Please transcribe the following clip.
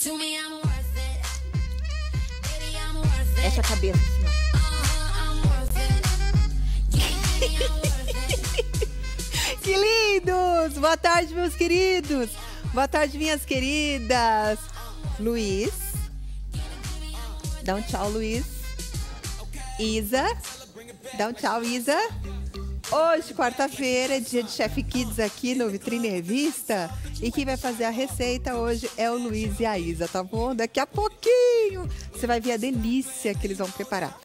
Essa cabeça assim, ó. Que lindos! Boa tarde, meus queridos. Boa tarde, minhas queridas. Luiz. Dá um tchau, Luiz. Isa. Dá um tchau, Isa. Hoje, quarta-feira, é dia de Chef Kids aqui no Vitrine Revista. E quem vai fazer a receita hoje é o Luiz e a Isa, tá bom? Daqui a pouquinho você vai ver a delícia que eles vão preparar.